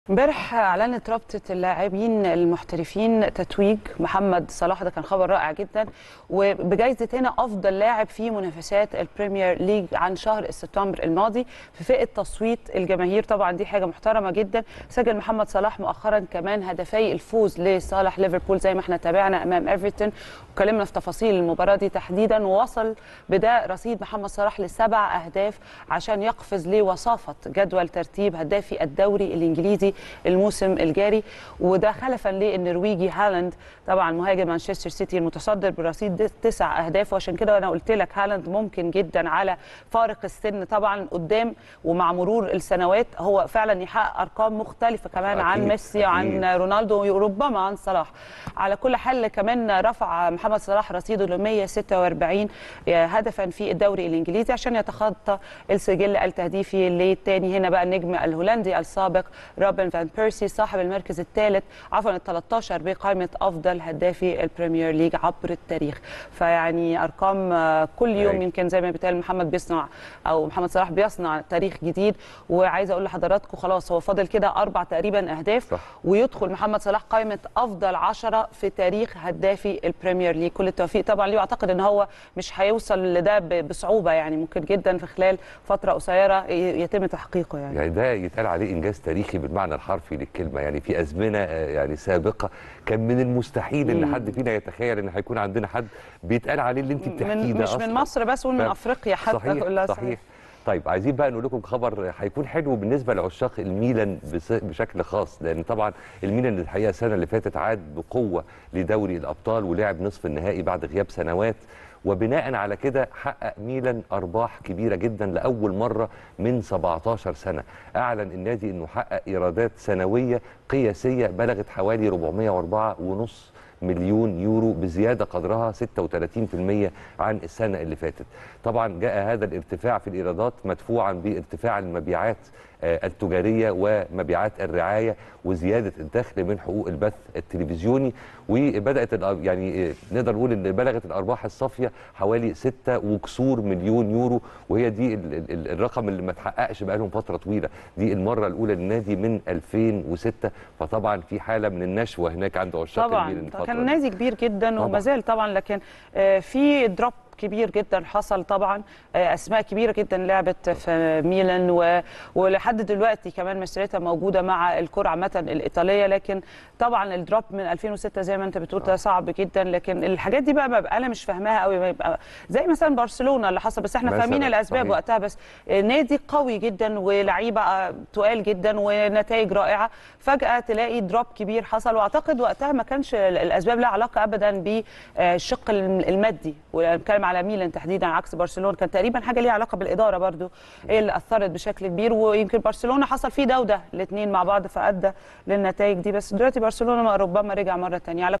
امبارح اعلنت رابطه اللاعبين المحترفين تتويج محمد صلاح. ده كان خبر رائع جدا، وبجائزه هنا افضل لاعب في منافسات البريمير ليج عن شهر سبتمبر الماضي في فئه تصويت الجماهير. طبعا دي حاجه محترمه جدا. سجل محمد صلاح مؤخرا كمان هدفي الفوز لصالح ليفربول زي ما احنا تابعنا امام ايفرتون، وكلمنا في تفاصيل المباراه دي تحديدا. ووصل بده رصيد محمد صلاح ل7 اهداف عشان يقفز لوصافه جدول ترتيب هدافي الدوري الانجليزي الموسم الجاري، وده خلفا للنرويجي هالاند طبعا مهاجم مانشستر سيتي المتصدر برصيد 9 اهداف. وعشان كده انا قلت لك هالاند ممكن جدا على فارق السن طبعا قدام، ومع مرور السنوات هو فعلا يحقق ارقام مختلفه كمان عن ميسي وعن رونالدو وربما عن صلاح. على كل حال كمان رفع محمد صلاح رصيده ل 146 هدفا في الدوري الانجليزي عشان يتخطى السجل التهديفي للثاني. هنا بقى النجم الهولندي السابق روبن فان بيرسي صاحب المركز الثالث عفوا ال13 بقائمه افضل هدافي البريمير ليج عبر التاريخ. فيعني ارقام كل يوم يمكن زي ما بيتقال محمد صلاح بيصنع تاريخ جديد. وعايزه اقول لحضراتكم خلاص هو فاضل كده 4 تقريبا اهداف ويدخل محمد صلاح قائمه افضل 10 في تاريخ هدافي البريمير ليج. كل التوفيق طبعا ليه، واعتقد ان هو مش هيوصل لده بصعوبه، يعني ممكن جدا في خلال فتره قصيره يتم تحقيقه. يعني ده يتقال عليه انجاز تاريخي بالمعنى الحرفي للكلمه. يعني في ازمنه يعني سابقه كان من المستحيل ان حد فينا يتخيل ان هيكون عندنا حد بيتقال عليه اللي انت بتحكيه ده مش من مصر بس ومن افريقيا حتى. صحيح. طيب عايزين بقى نقول لكم خبر هيكون حلو بالنسبه لعشاق الميلان بشكل خاص، لان طبعا الميلان الحقيقه السنه اللي فاتت عاد بقوه لدوري الابطال ولعب نصف النهائي بعد غياب سنوات، وبناء على كده حقق ميلان ارباح كبيره جدا لاول مره من 17 سنه. اعلن النادي انه حقق ايرادات سنويه قياسيه بلغت حوالي 404.5 مليون يورو بزياده قدرها 36% عن السنه اللي فاتت. طبعا جاء هذا الارتفاع في الايرادات مدفوعا بارتفاع المبيعات التجاريه ومبيعات الرعايه وزياده الدخل من حقوق البث التلفزيوني. وبدات يعني نقدر نقول ان بلغت الارباح الصافيه حوالي 6 وكسور مليون يورو، وهي دي الرقم اللي ما اتحققش بقالهم فتره طويله. دي المره الاولى للنادي من 2006، فطبعا في حاله من النشوه هناك عند عشاق الميلان. طبعا كان نادي كبير جدا وما زال طبعا، لكن في دروب كبير جدا حصل. طبعا اسماء كبيره جدا لعبت في ميلان ولحد دلوقتي كمان مسيرتها موجوده مع الكره عامه الايطاليه، لكن طبعا الدروب من 2006 زي ما انت بتقول ده صعب جدا. لكن الحاجات دي بقى انا مش فاهماها قوي، بيبقى زي مثلا برشلونه اللي حصل، بس احنا فاهمين الاسباب وقتها. بس نادي قوي جدا ولعيبه تقال جدا ونتائج رائعه، فجاه تلاقي دروب كبير حصل. واعتقد وقتها ما كانش الاسباب لها علاقه ابدا بالشق المادي، وبنتكلم على ميلان تحديدا عكس برشلونه كان تقريبا حاجه ليها علاقه بالاداره برضو هي اللي اثرت بشكل كبير. ويمكن برشلونه حصل فيه ده وده الاثنين مع بعض فادى للنتائج دي، بس دلوقتي برشلونه ربما رجع مره ثانيه.